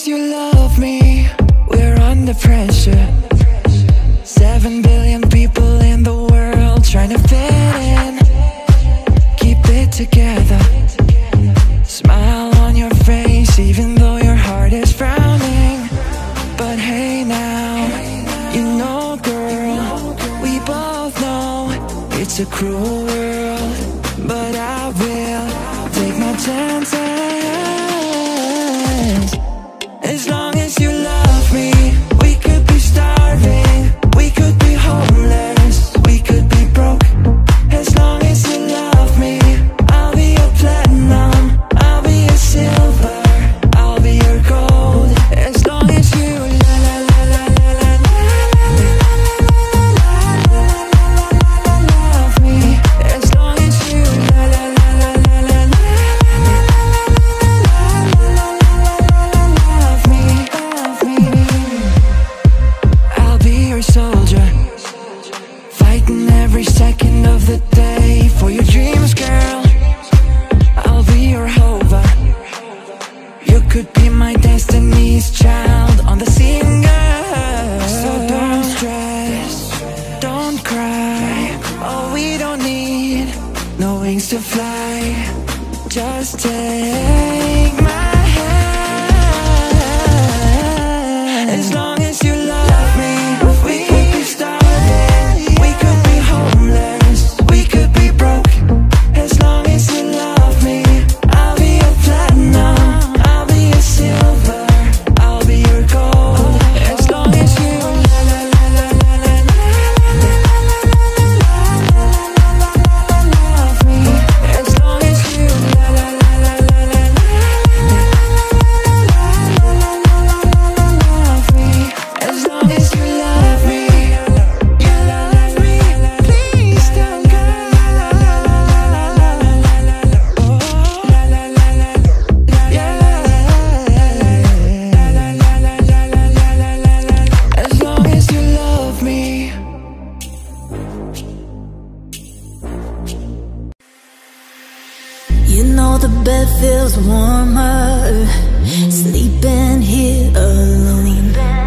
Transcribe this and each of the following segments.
as you love me, we're under pressure. 7 billion people in the world trying to fit in. Keep it together. Smile on your face even though your heart is frowning. But hey now, you know girl, we both know it's a cruel world. But I will take my chances. As long as you love me, we could be starving, we could be homeless, we could be broke. As long as you love me, I'll be your platinum, I'll be your silver, I'll be your gold. As long as you la la la la la la love me. As long as you la la la la la la love me, love me. I'll be your soldier, fighting every second of the day for your dreams, girl. I'll be your hover. You could be my destiny's child on the singer. So don't stress, don't cry. Oh, we don't need no wings to fly. Just take my hand. As long as you love me, we could be starving, we could be homeless, we could be broke. As long as you love me, I'll be your platinum, I'll be your silver, I'll be your gold. As long as you la la la la la la love me. As long as you la la la la la la love me. As long as you love me, you love me. Please don't go. As long as you love me. You know the bed feels warmer sleeping here alone.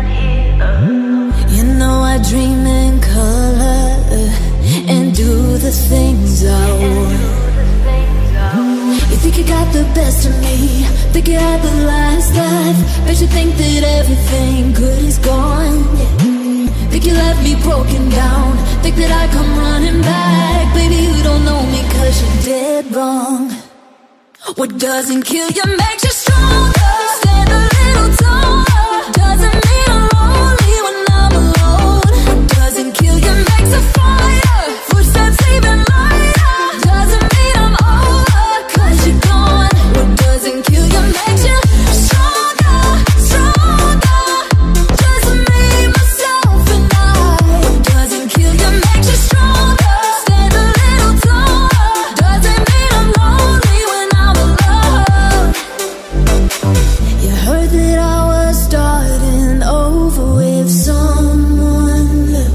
You know I dream in color and do the things I want. You think you got the best of me, think you had the last laugh, bet you think that everything good is gone. Think you left me broken down, think that I come running back. Baby, you don't know me 'cause you're dead wrong. What doesn't kill you makes you stronger. Stand a little taller. Doesn't mean I'm lonely when I'm alone. What doesn't kill you makes a fire. Footsteps even lighter. Doesn't mean I'm over 'cause you're gone. What doesn't kill you makes you stronger, stronger. Just me, myself and I. What doesn't kill you makes you stronger. Stand a little taller. Doesn't mean I'm lonely when I'm alone. You heard that I was starting over with someone new,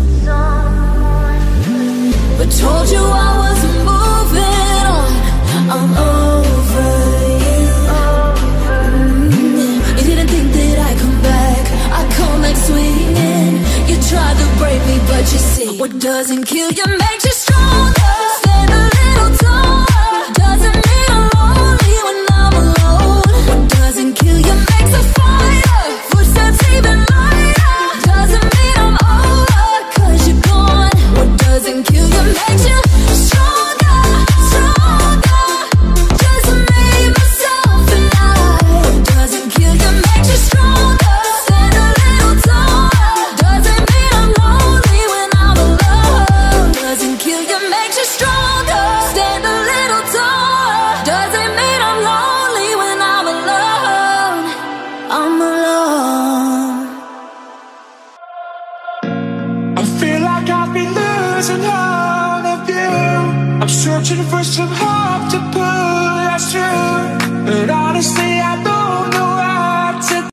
but told you I wasn't moving on. I'm over you. You didn't think that I'd come back, I come back swinging. You tried to break me, but you see, what doesn't kill you makes you stronger. Stand a little taller. Doesn't mean I'm lonely when I'm alone. What doesn't kill you makes a fire. Footsteps even lighter. Doesn't mean I'm over 'cause you're gone. What doesn't kill you makes you stronger, stronger. Just me, myself and I. What doesn't kill you makes you stronger. Stand a little taller. Doesn't mean I'm lonely when I'm alone. Doesn't kill you makes you stronger. Stand a little taller. Doesn't mean I'm lonely when I'm alone. I'm alone. I feel like I've been losing all of you. I'm searching for some hope to pull us through, but honestly I don't know what to do.